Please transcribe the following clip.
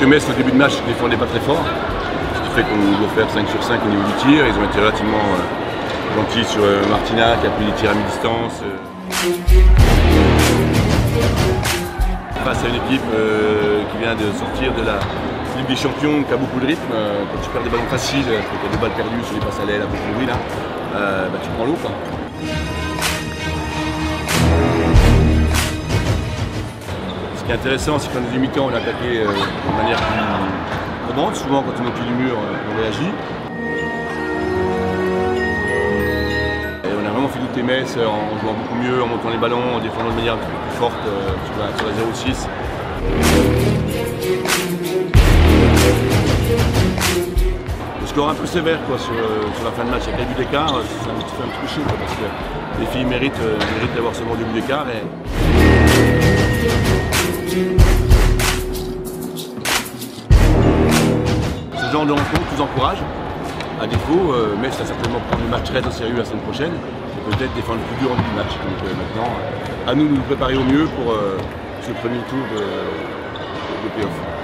que Metz, au début de match, ne défendait pas très fort. Ce qui fait qu'on doit faire 5 sur 5 au niveau du tir. Ils ont été relativement gentils sur Martina qui a pris des tirs à mi-distance. Face à une équipe qui vient de sortir de la Ligue des Champions, qui a beaucoup de rythme, quand tu perds des ballons faciles, quand tu as des balles perdues sur les passes à l'aile, avec le bruit là, tu prends l'eau. Ce qui est intéressant, c'est qu'en deuxième mi-temps, on a attaqué de manière plus probante. Souvent, quand on est au pied du mur, on réagit. Et on a vraiment fait douter Metz en jouant beaucoup mieux, en montant les ballons, en défendant de manière plus forte sur la 0-6. Le score un peu sévère sur la fin de match, il y a quelques buts d'écart, ça fait un petit peu chaud parce que les filles méritent d'avoir seulement 2 buts d'écart. Ce genre de rencontre nous encourage. À défaut, Metz va certainement prendre le match très au sérieux la semaine prochaine et peut-être défendre le plus dur en début de match. Donc maintenant, à nous de nous préparer au mieux pour ce premier tour de play-off.